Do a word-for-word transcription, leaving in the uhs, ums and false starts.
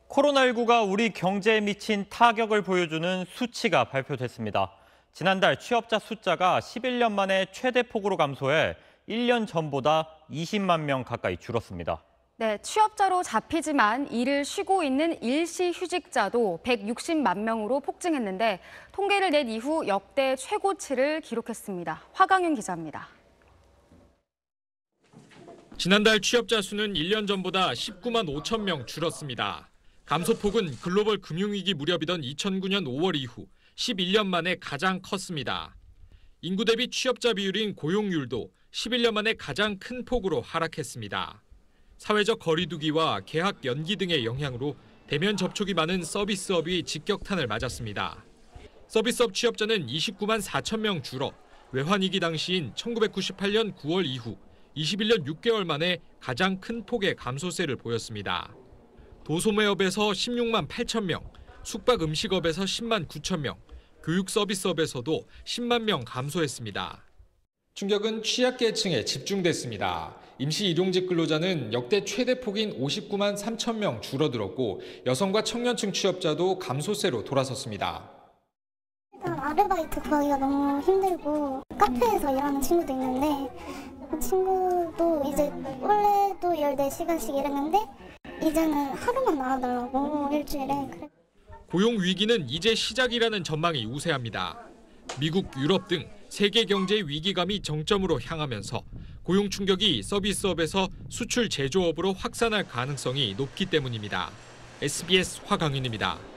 코로나십구가 우리 경제에 미친 타격을 보여주는 수치가 발표됐습니다. 지난달 취업자 숫자가 십일 년 만에 최대폭으로 감소해 일 년 전보다 이십만 명 가까이 줄었습니다. 네, 취업자로 잡히지만 일을 쉬고 있는 일시휴직자도 백육십만 명으로 폭증했는데 통계를 낸 이후 역대 최고치를 기록했습니다. 화강윤 기자입니다. 지난달 취업자 수는 일 년 전보다 십구만 오천 명 줄었습니다. 감소폭은 글로벌 금융위기 무렵이던 이천구 년 오월 이후 십일 년 만에 가장 컸습니다. 인구 대비 취업자 비율인 고용률도 십일 년 만에 가장 큰 폭으로 하락했습니다. 사회적 거리두기와 개학 연기 등의 영향으로 대면 접촉이 많은 서비스업이 직격탄을 맞았습니다. 서비스업 취업자는 이십구만 사천 명 줄어 외환위기 당시인 천구백구십팔 년 구월 이후 이십일 년 육 개월 만에 가장 큰 폭의 감소세를 보였습니다. 도소매업에서 십육만 팔천 명, 숙박 음식업에서 십만 구천 명, 교육 서비스업에서도 십만 명 감소했습니다. 충격은 취약계층에 집중됐습니다. 임시 일용직 근로자는 역대 최대폭인 오십구만 삼천 명 줄어들었고 여성과 청년층 취업자도 감소세로 돌아섰습니다. 일단 아르바이트 구하기가 너무 힘들고 카페에서 일하는 친구도 있는데 그 친구도 이제 원래도 열네 시간씩 일했는데 이제는 하루만 나와달라고 일주일에. 고용 위기는 이제 시작이라는 전망이 우세합니다. 미국, 유럽 등 세계 경제의 위기감이 정점으로 향하면서 고용 충격이 서비스업에서 수출 제조업으로 확산할 가능성이 높기 때문입니다. 에스비에스 화강윤입니다.